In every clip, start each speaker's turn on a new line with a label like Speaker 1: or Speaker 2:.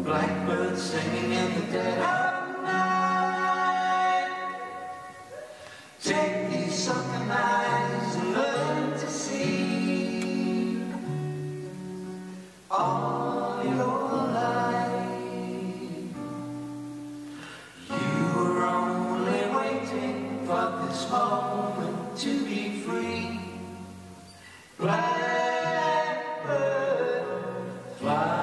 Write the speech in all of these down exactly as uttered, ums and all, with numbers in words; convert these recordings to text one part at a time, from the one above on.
Speaker 1: Blackbird singing in the dead of night. Take these sunken eyes and learn to see all your life. You were only waiting for this moment to be free. Blackbird, fly.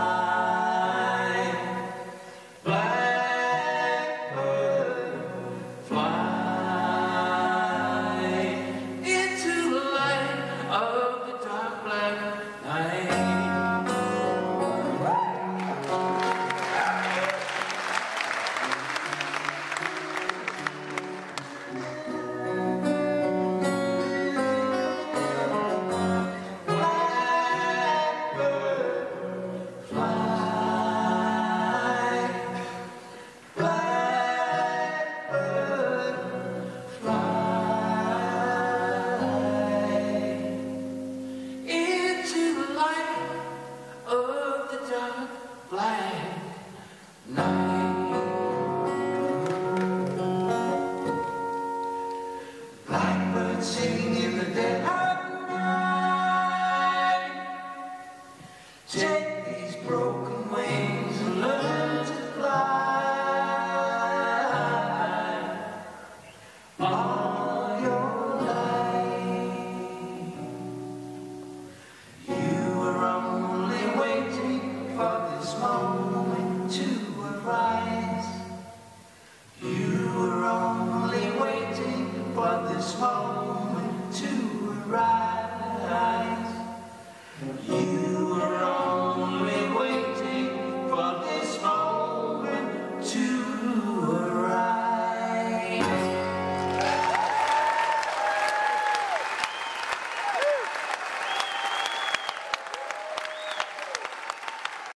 Speaker 1: Blackbird singing in the dead of night. Take these broken wings and learn